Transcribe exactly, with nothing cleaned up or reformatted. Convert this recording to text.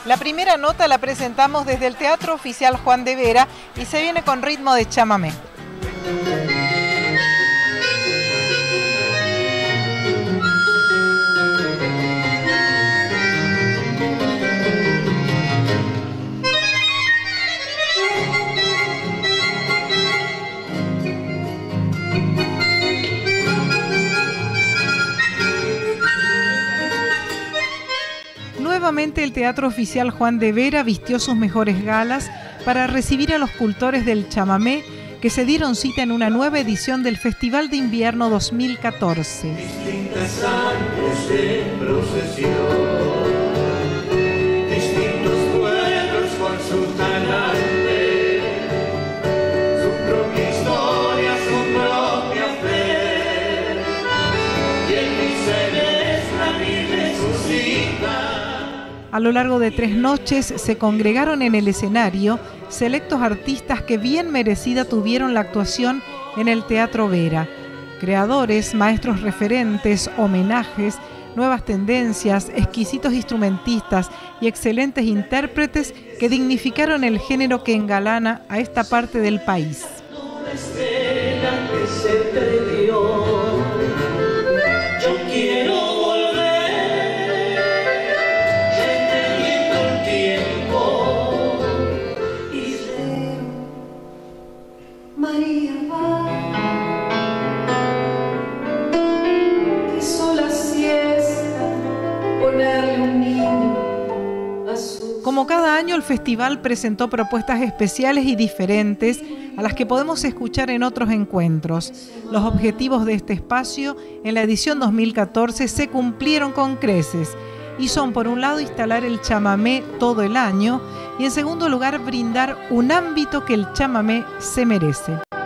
La primera nota la presentamos desde el Teatro Oficial Juan de Vera y se viene con ritmo de chamamé. Nuevamente el Teatro Oficial Juan de Vera vistió sus mejores galas para recibir a los cultores del chamamé que se dieron cita en una nueva edición del Festival de Invierno dos mil catorce. Distintas sangres en procesión, distintos pueblos con su talante, su propia historia, su propia fe, y el miseresta ni resucita. A lo largo de tres noches se congregaron en el escenario selectos artistas que bien merecida tuvieron la actuación en el Teatro Vera. Creadores, maestros referentes, homenajes, nuevas tendencias, exquisitos instrumentistas y excelentes intérpretes que dignificaron el género que engalana a esta parte del país. Una estrella que se perdió. Yo quiero María va, que sola siesta, ponerle un niño a su... Como cada año, el festival presentó propuestas especiales y diferentes a las que podemos escuchar en otros encuentros. Los objetivos de este espacio en la edición dos mil catorce se cumplieron con creces y son, por un lado, instalar el chamamé todo el año y, en segundo lugar, brindar un ámbito que el chamamé se merece.